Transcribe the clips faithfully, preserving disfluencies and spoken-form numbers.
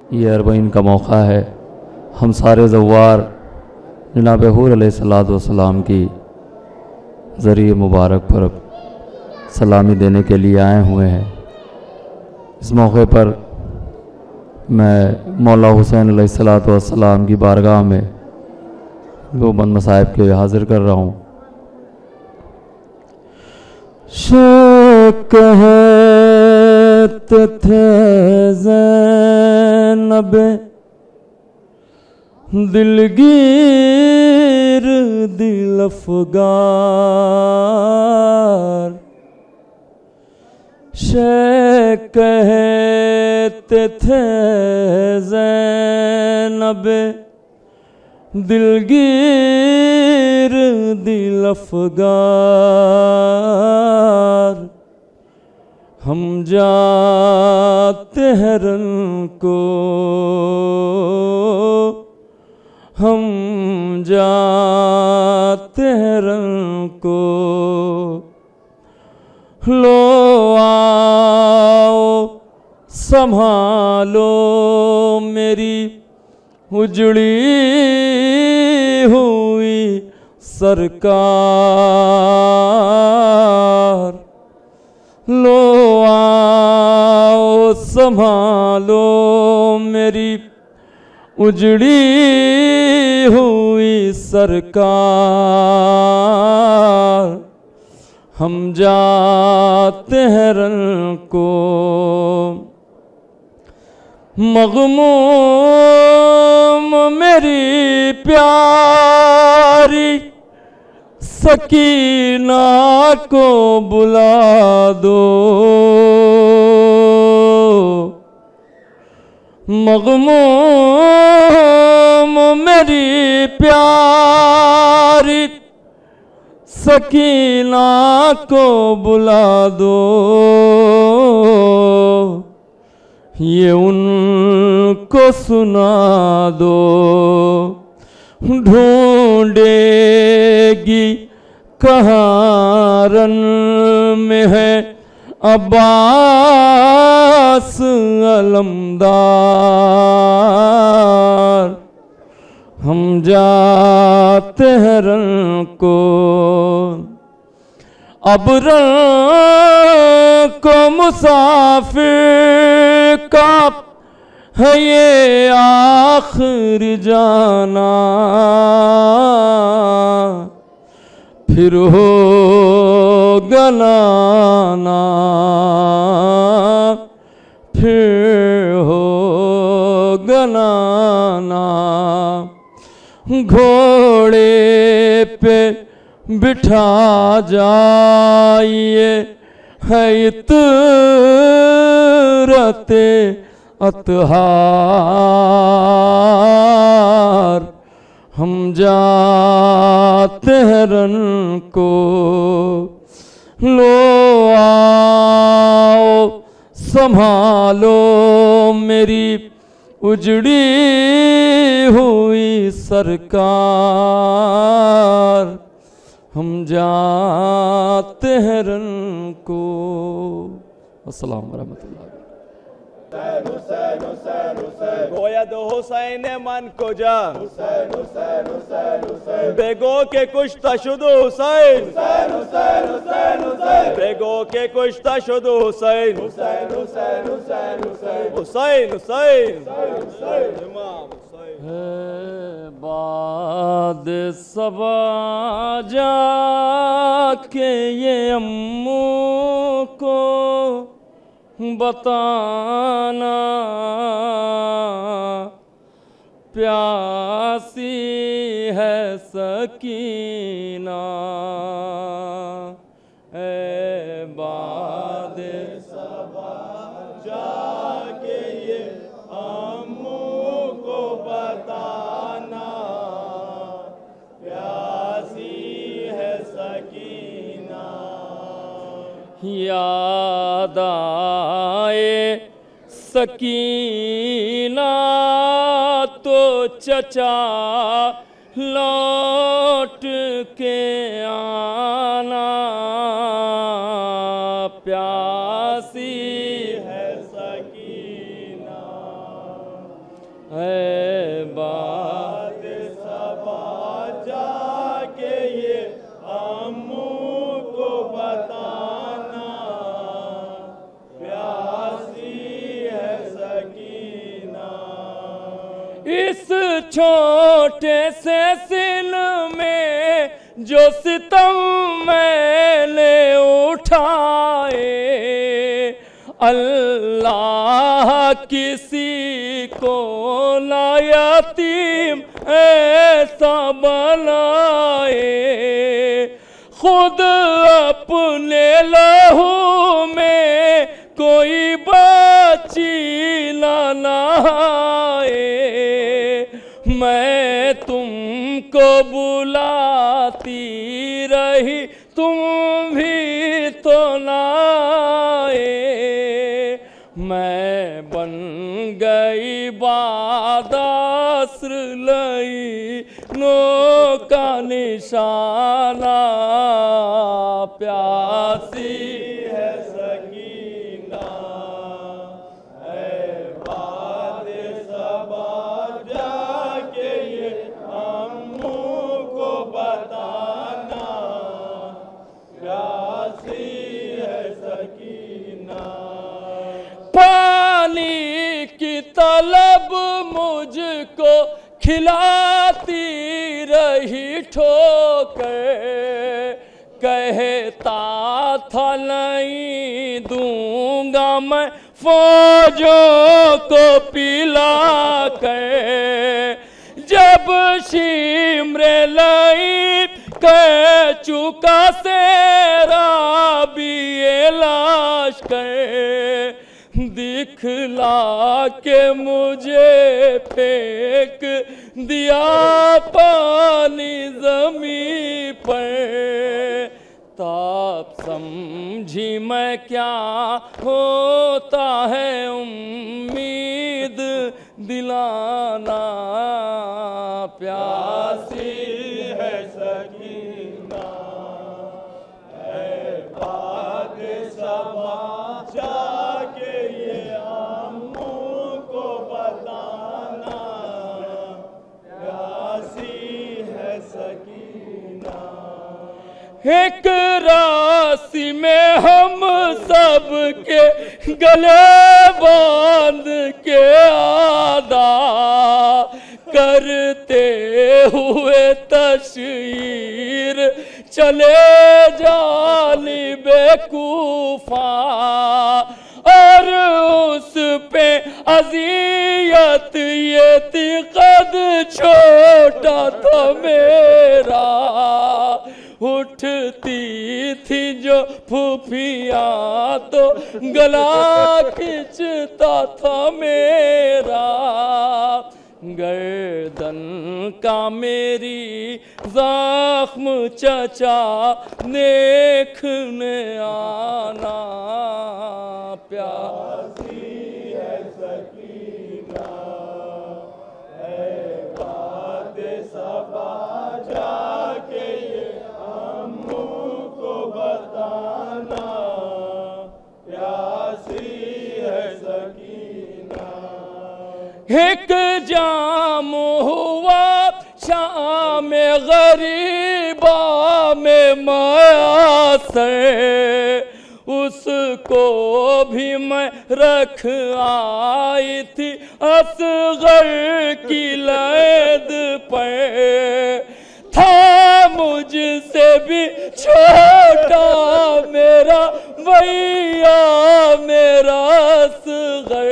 ये अरबईन का मौका है। हम सारे ज़व्वार जनाब हूर अलैहिस्सलातु वस्सलाम की ज़रिए मुबारक पर सलामी देने के लिए आए हुए हैं। इस मौके पर मैं मौला हुसैन अलैहिस्सलातु वस्सलाम की बारगाह में दो बंद मसाइब के हाजिर कर रहा हूँ। शेख कहते थे ज़ैनब दिलगीर दिल अफ़गार, शेख कहते थे ज़ैनब दिलगीर दिल अफ़गार, हम जाते हैं रन को, हम जाते हैं रन को, लो आओ संभालो मेरी उजड़ी हुई सरकार, लो आओ संभालो मेरी उजड़ी हुई सरकार, हम जाते हैं रन को। मग़मूम मेरी प्यारी सकीना को बुला दो, मग़मूम मेरी प्यारी सकीना को बुला दो, ये उनको सुना दो, ढूंढेगी कहाँ रन में है अब्बास अलमदार, हम जाते हैं रन को। अब रन को मुसाफिर का है ये आखिरी जाना, फिर हो गलाना, फिर हो गलाना, घोड़े पे बिठा जाइए है इतरते अतहार, हम जाते हैं रन को, लो आओ संभालो मेरी उजड़ी हुई सरकार, हम जाते हैं रन को। अस्सलाम वरहमतुल्लाह। गोया दो हुसैन मन को जा, बेगो के कुश्ता शुदु हुसैन, बेगो के कुश्ता शुदु हुसैन, हुसैन हुसैन हुसैन हुसैन हुसैन इमाम हुसैन। बाद सबा जाके ये अम्मू को बताना, प्यासी है सकीना, ए बाद सबा जाके ये अम्मू को बताना, प्यासी है सकीना। याद आए सकीना तो चचा लौट के आना, प्यासी है सकीना। छोटे से सिल में जो सितम मैंने उठाए, अल्लाह किसी को ना यतीम ऐसा बनाए, खुद अपने लहू में कोई बच्ची ना नहाए। मैं तुमको बुलाती रही तुम भी तो ना आए, मैं बन गई बादास्र लई नो का निशाना, प्यासी है सकीना है बाद सबा, जाके ये अम्मू को बताना, प्यासी है सकीना। पानी की तलब मुझको खिलाती रही ठोकर, कहता था नहीं दूंगा मैं फौजों को पिला कर, जब शिमरे लई कह चुका सेरा भी ये लाश कर, दिखला के मुझे फेंक दिया पानी जमीन पर, तब समझी मैं क्या होता है उम्मीद दिलाना, प्यासी है सकीना है बाद सबा, जाके ये अम्मू को बताना, प्यासी है सकीना। एक राशि में हम सब के गले बांध के आदा करते हुए तशहीर चले जानिबे कूफा, और उस पे अज़ियत ये थी कद छोटा था मेरा, उठती थी जो फूफिया तो गला खींचता था मेरा, गर्दन का मेरी जख्म चचा देखने आना, प्यासी है सकीना है बाद सबा, जाके ये अम्मू को बताना, प्यासी है सकीना। एक जाम हुआ शाम गरीबा में माया से, उसको भी मैं रख आई थी असगर की लैद पर, था मुझसे भी छोटा मेरा भैया मेरा असगर,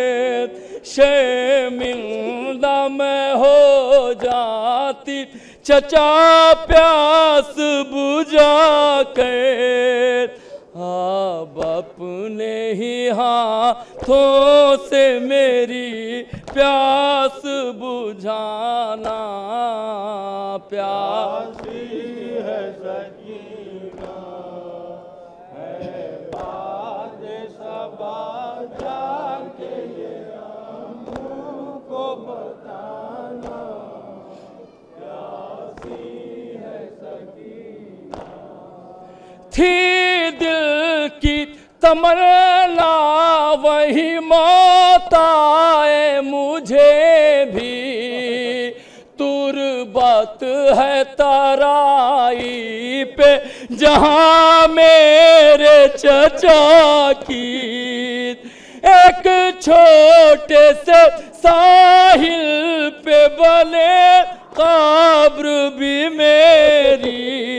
शर्मिंदा मैं हो जाती चचा प्यास बुझा कर, अब अपने ही हाथों से मेरी प्यास बुझाना, प्यासी है सकीना है बाद सबा, जाके ये अम्मू को बताना, प्यासी है सकीना। थी दिल की तमन्ना वही मौत आए मुझे भी, तुरबत है तराई पे जहाँ मेरे चचा की, एक छोटे से साहिल पे बने कब्र भी मेरी,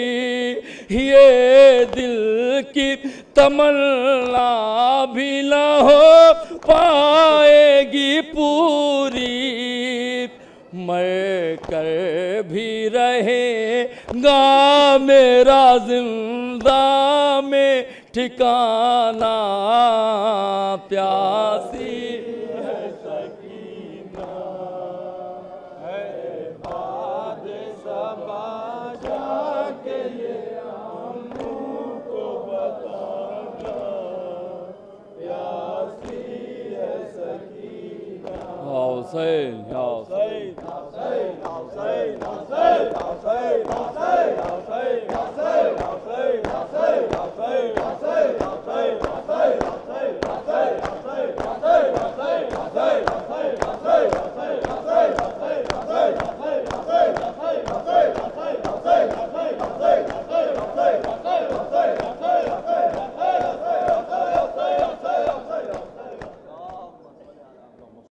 ये दिल की तमन्ना भी न हो पाएगी पूरी, मर कर भी रहेगा मेरा जिंदा में ठिकाना, प्यासी है सकीना है बाद सबा जाके ये अम्मू को बताना, प्यासी है सकीना। या हुसैन या हुसैन।